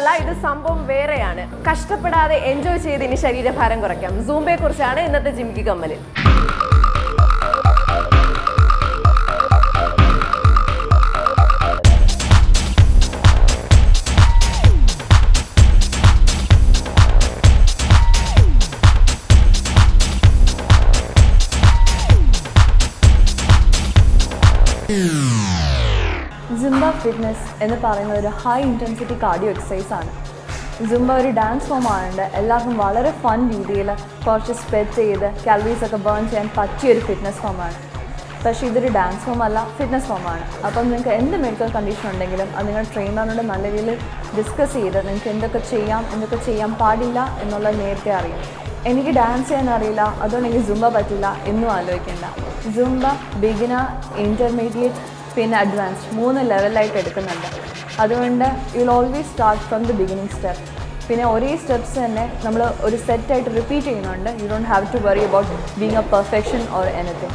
അല്ല, ഇത് സംഭവം വേറെയാണ്. കഷ്ടപ്പെടാതെ എൻജോയ് ചെയ്ത് ഇനി ശരീരഭാരം കുറയ്ക്കാം. സൂംബയെ കുറിച്ചാണ് ഇന്നത്തെ ജിംകി കമ്മലിൽ. Zumba fitness എന്ന് പറയുന്നത് ഒരു ഹൈ ഇൻറ്റൻസിറ്റി കാർഡിയോ എക്സസൈസ് ആണ്. Zumba ഒരു ഡാൻസ് ഫോം ആയതുകൊണ്ട് എല്ലാവർക്കും വളരെ ഫൺ രീതിയിൽ കുറച്ച് സ്പെറ്റ് ചെയ്ത് കാലറീസ് ഒക്കെ ബേൺ ചെയ്യാൻ പറ്റിയൊരു ഫിറ്റ്നസ് ഫോമാണ്. പക്ഷേ ഇതൊരു ഡാൻസ് ഫോം അല്ല, ഫിറ്റ്നസ് ഫോമാണ്. അപ്പം നിങ്ങൾക്ക് എന്ത് മെഡിക്കൽ കണ്ടീഷൻ ഉണ്ടെങ്കിലും അത് നിങ്ങൾ ട്രെയിനറിനോട് നല്ല രീതിയിൽ ഡിസ്കസ് ചെയ്ത് നിങ്ങൾക്ക് എന്തൊക്കെ ചെയ്യാൻ പാടില്ല എന്നുള്ളത് നേരത്തെ അറിയാം. എനിക്ക് ഡാൻസ് ചെയ്യാൻ അറിയില്ല, അതുകൊണ്ട് എനിക്ക് Zumba പറ്റില്ല എന്നും ആലോചിക്കേണ്ട. Zumba ബിഗിനർ, ഇൻ്റർമീഡിയറ്റ്, പിന്നെ അഡ്വാൻസ്ഡ് 3 ലെവലായിട്ട് എടുക്കുന്നുണ്ട്. അതുകൊണ്ട് you will always start from the beginning step. പിന്നെ ഒരേ സ്റ്റെപ്സ് തന്നെ നമ്മൾ ഒരു സെറ്റായിട്ട് റിപ്പീറ്റ് ചെയ്യുന്നുണ്ട്. You don't have to worry about being a perfection or anything.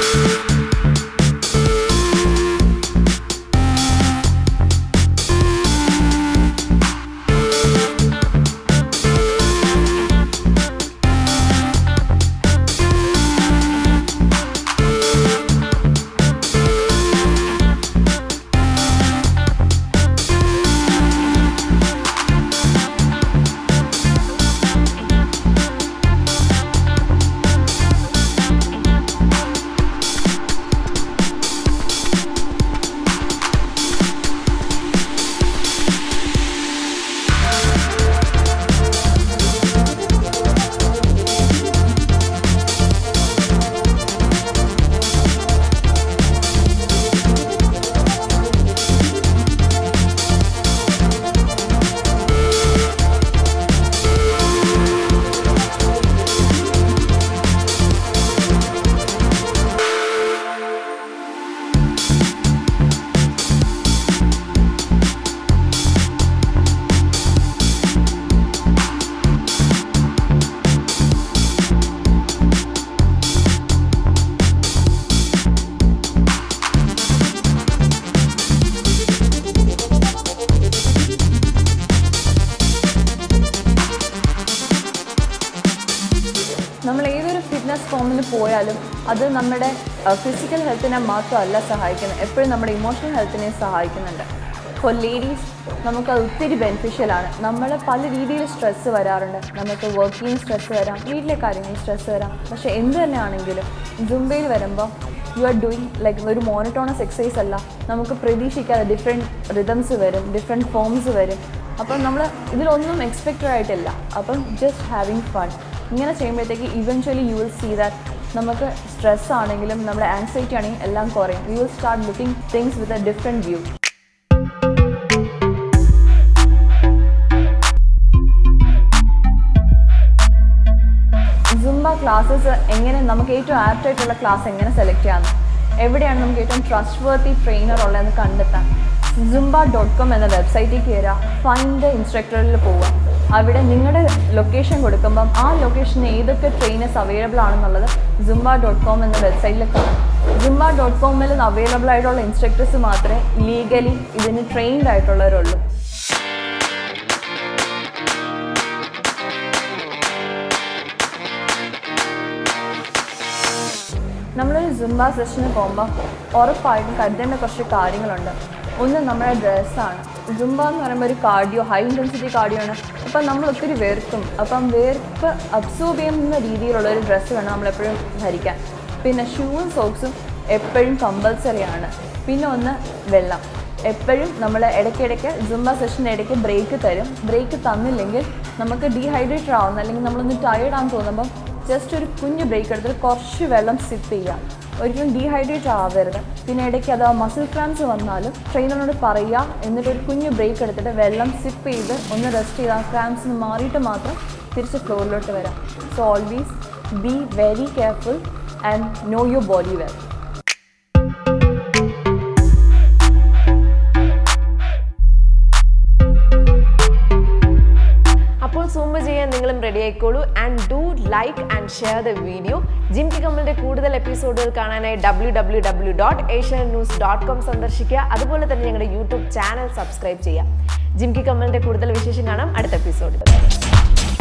നമ്മൾ ഏതൊരു ഫിറ്റ്നസ് ഫോമിൽ പോയാലും അത് നമ്മുടെ ഫിസിക്കൽ ഹെൽത്തിനെ മാത്രമല്ല സഹായിക്കുന്നത്, എപ്പോഴും നമ്മുടെ ഇമോഷണൽ ഹെൽത്തിനെ സഹായിക്കുന്നുണ്ട്. ഫോർ ലേഡീസ് നമുക്കത് ഒത്തിരി ബെനിഫിഷ്യലാണ്. നമ്മൾ പല രീതിയിൽ സ്ട്രെസ്സ് വരാറുണ്ട്. നമുക്ക് വർക്കിംഗ് സ്ട്രെസ്സ് വരാം, വീട്ടിലെ കാര്യങ്ങളിൽ സ്ട്രെസ്സ് വരാം. പക്ഷേ എന്ത് തന്നെയാണെങ്കിലും Zumba'യിൽ വരുമ്പോൾ യു ആർ ഡൂയിങ് ലൈക്ക് ഒരു മോണോട്ടോണസ് എക്സസൈസ് അല്ല. നമുക്ക് പ്രതീക്ഷിക്കാതെ ഡിഫറെൻറ്റ് റിതംസ് വരും, ഡിഫറെൻറ്റ് ഫോംസ് വരും. അപ്പം നമ്മൾ ഇതിലൊന്നും എക്സ്പെക്റ്റഡ് ആയിട്ടില്ല. അപ്പം ജസ്റ്റ് ഹാവിങ് ഫൺ. ഇങ്ങനെ ചെയ്യുമ്പോഴത്തേക്ക് eventually you will see that നമുക്ക് സ്ട്രെസ് ആണെങ്കിലും നമ്മുടെ ആൻസൈറ്റി ആണെങ്കിലും എല്ലാം കുറയും. You will start looking things with a different view. Zumba classes എങ്ങനെ നമുക്ക് ഏറ്റവും ആപ്റ്റായിട്ടുള്ള ക്ലാസ് എങ്ങനെ സെലക്ട് ചെയ്യാമെന്ന്, എവിടെയാണ് നമുക്ക് ഏറ്റവും ട്രസ്റ്റ് വർത്തി ട്രെയിനർ ഉള്ളതെന്ന് കണ്ടെത്താൻ Zumba.com എന്ന വെബ്സൈറ്റിൽ കയറുക, ഫൈൻഡ് ദ ഇൻസ്ട്രക്ടറിൽ പോവുക. അവിടെ നിങ്ങളുടെ ലൊക്കേഷൻ കൊടുക്കുമ്പം ആ ലൊക്കേഷന് ഏതൊക്കെ ട്രെയിനേഴ്സ് അവൈലബിൾ ആണെന്നുള്ളത് Zumba.com എന്ന വെബ്സൈറ്റിൽ കാണാം. Zumba.com അവൈലബിൾ ആയിട്ടുള്ള ഇൻസ്ട്രക്ടേഴ്സ് മാത്രമേ ലീഗലി ഇതിന് ട്രെയിൻഡ് ആയിട്ടുള്ളവരുള്ളൂ. നമ്മളൊരു Zumba സെഷന് പോകുമ്പോൾ ഉറപ്പായിട്ടും കരുതേണ്ട കുറച്ച് കാര്യങ്ങളുണ്ട്. ഒന്ന് നമ്മുടെ ഡ്രസ്സാണ്. Zumba എന്ന് പറയുമ്പോൾ ഒരു കാർഡിയോ, ഹൈ ഇൻറ്റൻസിറ്റി കാർഡിയോ ആണ്. അപ്പം നമ്മൾ ഒത്തിരി വേർക്കും. അപ്പം വേർപ്പ് അബ്സോർബ് ചെയ്യുന്ന രീതിയിലുള്ളൊരു ഡ്രസ്സ് വേണം നമ്മളെപ്പോഴും ധരിക്കാൻ. പിന്നെ ഷൂവും സോക്സും എപ്പോഴും കമ്പൽസറിയാണ്. പിന്നെ ഒന്ന് വെള്ളം. എപ്പോഴും നമ്മൾ ഇടയ്ക്കിടയ്ക്ക് Zumba സെഷന് ഇടയ്ക്ക് ബ്രേക്ക് തരും. ബ്രേക്ക് തന്നില്ലെങ്കിൽ നമുക്ക് ഡീഹൈഡ്രേറ്റഡ് ആവുന്ന അല്ലെങ്കിൽ നമ്മളൊന്ന് ടയേർഡാണെന്ന് തോന്നുമ്പം ജസ്റ്റ് ഒരു കുഞ്ഞ് ബ്രേക്ക് എടുത്തിട്ട് കുറച്ച് വെള്ളം സിപ്പ് ചെയ്യുക. ഒരിക്കലും ഡീഹൈഡ്രേറ്റ് ആവരുത്. പിന്നെ ഇടയ്ക്ക് അത് മസിൽ ക്രാംസ് വന്നാലും ട്രെയിനറിനോട് പറയുക, എന്നിട്ടൊരു കുഞ്ഞ് ബ്രേക്ക് എടുത്തിട്ട് വെള്ളം സിപ്പ് ചെയ്ത് ഒന്ന് റെസ്റ്റ് ചെയ്ത് ആ ക്രാംസിന് മാറിയിട്ട് മാത്രം തിരിച്ച് ഫ്ലോറിലോട്ട് വരാം. So always be very careful and know your body well. Zumba ചെയ്യാൻ നിങ്ങളും റെഡി ആയിക്കോളൂ. And do like and share the video. ജിംകി കമ്മലിൻ്റെ കൂടുതൽ എപ്പിസോഡുകൾ കാണാനായി www.asiannews.com സന്ദർശിക്കുക. അതുപോലെ തന്നെ ഞങ്ങളുടെ യൂട്യൂബ് ചാനൽ സബ്സ്ക്രൈബ് ചെയ്യുക. ജിംകി കമ്മലിന്റെ കൂടുതൽ വിശേഷം കാണാം അടുത്ത എപ്പിസോഡിൽ.